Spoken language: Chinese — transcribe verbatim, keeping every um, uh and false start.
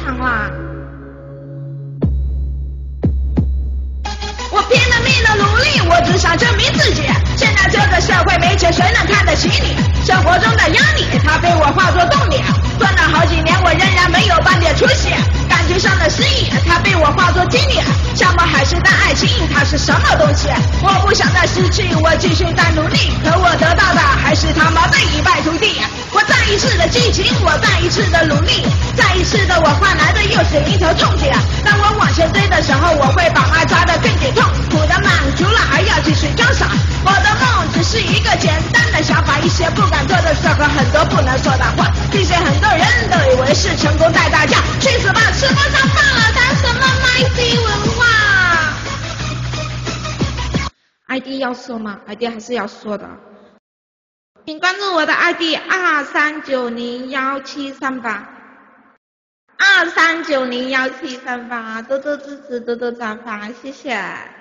常啦。我拼了命的努力，我只想证明自己。现在这个社会没钱，谁能看得起你？生活中的压力，它被我化作动力。赚了好几年，我仍然没有半点出息。感情上的失意，它被我化作经历。像么海誓的爱情，它是什么东西？我不想再失去，我继续在努力，可我得到的还是他妈的一败涂地。我再一次的激情，我再一次的努力，再一次的我换来的又是一头痛血。当我往前追的时候，我会把爱抓得更紧，痛苦的满足了，还要继续装傻。我的梦只是一个简单的想法，一些不敢做的事和很多不能说的话，这些很多人都以为是成功带大家，去死吧，吃不上饭了，谈什么卖地文化 ？I D 要说吗 ？I D 还是要说的。请关注我的 I D 二三九零幺七三八，二三九零幺七三八，多多支持，多多转发，谢谢。